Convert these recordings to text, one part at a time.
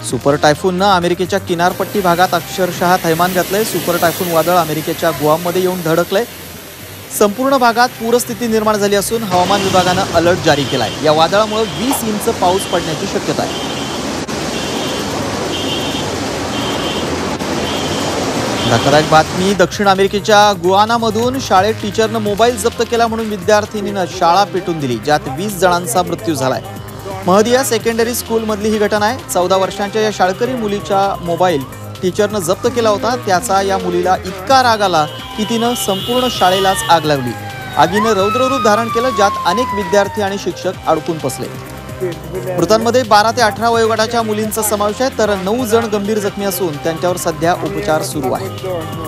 Super टायफूननं अमेरिकेच्या किनारपट्टी भागात अक्षरशः थैमान घातलंय। सुपर टायफून वादळ अमेरिकेच्या गुआममध्ये येऊन धडकलंय। संपूर्ण भागात पूरस्थिती निर्माण झाली असून हवामान विभागानं अलर्ट जारी केलाय। या वादळामुळे 20 इंच पाऊस पडण्याची शक्यता आहे। धक्कादायक बातमी। दक्षिण अमेरिकेच्या गुआनामधून शाळेत टीचरनं मोबाईल जप्त केला म्हणून विद्यार्थिनीनं शाळा पेटून दिली, ज्यात 20 जणांचा मृत्यू झालाय। महदिया सेकंडरी स्कूलमधली ही घटना आहे। 14 वर्षांच्या या शाळकरी मुलीचा मोबाईल टीचरनं जप्त केला होता। त्याचा या मुलीला इतका राग आला की तिनं संपूर्ण शाळेलाच आग लावली। आगीनं रौद्ररूप धारण केलं, ज्यात अनेक विद्यार्थी आणि शिक्षक अडकून बसले। मृतांमध्ये 12 ते 18 वयोगटाच्या मुलींचा समावेश आहे, तर 9 जण गंभीर जखमी असून त्यांच्यावर सध्या उपचार सुरू आहेत।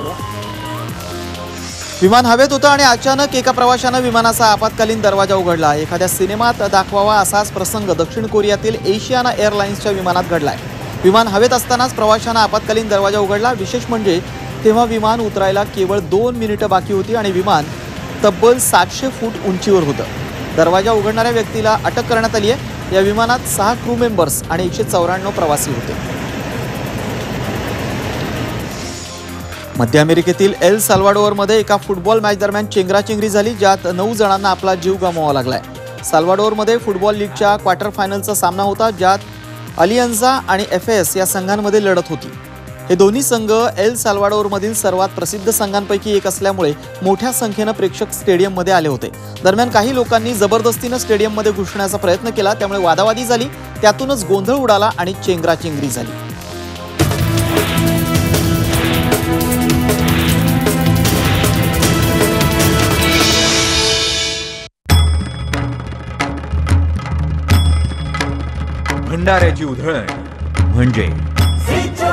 विमान हवेत होतं आणि अचानक एका प्रवाशानं विमानाचा आपत्कालीन दरवाजा उघडला। एखाद्या सिनेमात दाखवावा असाच प्रसंग दक्षिण कोरियातील एशियाना एअरलाइन्सच्या विमानात घडलाय। विमान हवेत असतानाच प्रवाशानं आपत्कालीन दरवाजा उघडला। विशेष म्हणजे तेव्हा विमान उतरायला केवळ 2 मिनिटं बाकी होती आणि विमान तब्बल 700 फूट उंचीवर होतं। दरवाजा उघडणाऱ्या व्यक्तीला अटक करण्यात आली आहे। या विमानात 6 क्रू मेंबर्स आणि 194 प्रवासी होते। मध्य अमेरिकेतील एल साल्वाडोरमध्ये एका फुटबॉल मॅच दरम्यान चेंगराचेंगरी झाली, ज्यात 9 जणांना आपला जीव गमवावा लागलाय। साल्वाडोरमध्ये फुटबॉल लीगच्या क्वार्टर फायनलचा सामना होता, ज्यात अलियन्झा आणि एफएस या संघांमध्ये लढत होती। हे दोन्ही संघ एल साल्वाडोरमधील सर्वात प्रसिद्ध संघांपैकी एक असल्यामुळे मोठ्या संख्येनं प्रेक्षक स्टेडियममध्ये आले होते। दरम्यान काही लोकांनी जबरदस्तीनं स्टेडियममध्ये घुसण्याचा प्रयत्न केला, त्यामुळे वादावादी झाली। त्यातूनच गोंधळ उडाला आणि चेंगराचेंगरी झाली। भंडाऱ्याची उधळण म्हणजे